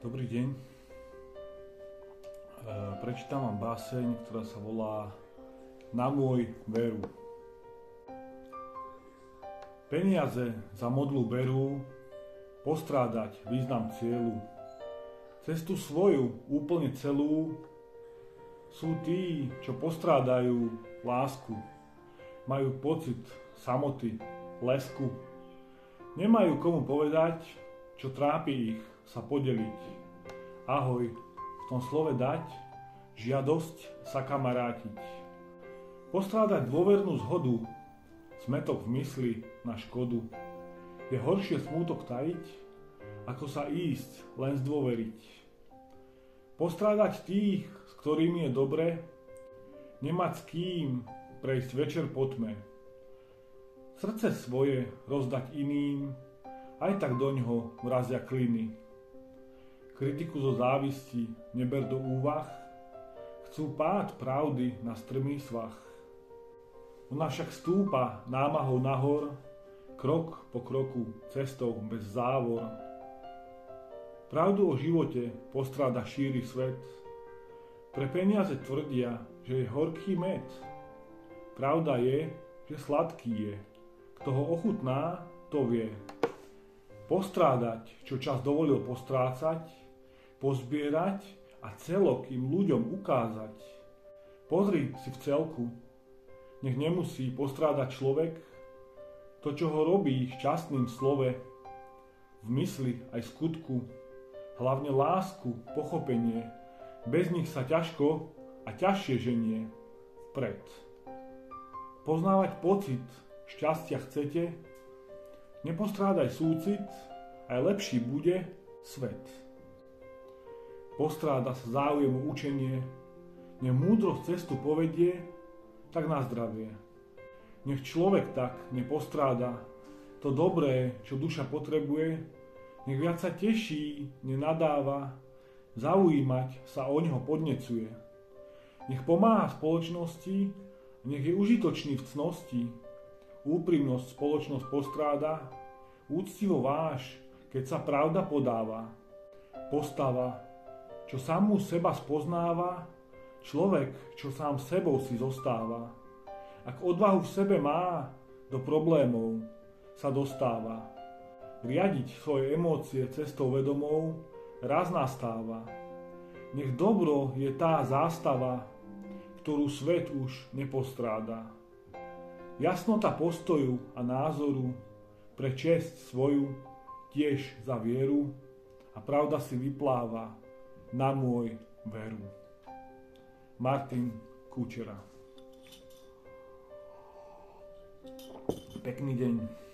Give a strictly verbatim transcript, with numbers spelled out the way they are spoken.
Dobrý deň. E, prečítam vám báseň, ktorá sa volá Na môj veru. Peniaze za modlu berú, postrádať význam cieľu. Cestu svoju úplne celú sú tí, čo postrádajú lásku. Majú pocit samoty, lesku. Nemajú komu povedať, čo trápi ich, sa podeliť. Ahoj, v tom slove dať, žiadosť sa kamarátiť. Postrádať dôvernú zhodu, smätok v mysli na škodu. Je horšie smútok tajiť, ako sa ísť len zdôveriť. Postrádať tých, s ktorými je dobre, nemať s kým prejsť večer po tme. Srdce svoje rozdať iným, aj tak doňho mrazia kliny. Kritiku zo závisti neber do úvah, chcú pád pravdy na strmý svah. Ona však stúpa námahou nahor, krok po kroku, cestou bez závor. Pravdu o živote postráda šíri svet, pre peniaze tvrdia, že je horký med. Pravda je, že sladký je, kto ho ochutná, to vie. Postrádať, čo čas dovolil postrácať, pozbierať a celok im ľuďom ukázať. Pozri si v celku, nech nemusí postrádať človek to, čo ho robí šťastným v slove, v mysli aj skutku, hlavne lásku, pochopenie, bez nich sa ťažko a ťažšie ženie vpred. Poznávať pocit šťastia chcete, nepostrádaj súcit, aj lepší bude svet. Postráda sa záujem o učenie, nech múdrosť cestu povedie, tak na zdravie. Nech človek tak nepostráda to dobré, čo duša potrebuje, nech viac sa teší, nenadáva, zaujímať sa o neho podnecuje. Nech pomáha spoločnosti, nech je užitočný v cnosti, úprimnosť spoločnosť postráda, úctivo váš, keď sa pravda podáva. Postava, čo samú seba spoznáva, človek, čo sám sebou si zostáva. Ak odvahu v sebe má, do problémov sa dostáva. Riadiť svoje emócie cestou vedomou raz nastáva. Nech dobro je tá zástava, ktorú svet už nepostráda. Jasnota postoju a názoru pre česť svoju tiež za vieru a pravda si vypláva na môj veru. Martin Kučera. Pekný deň.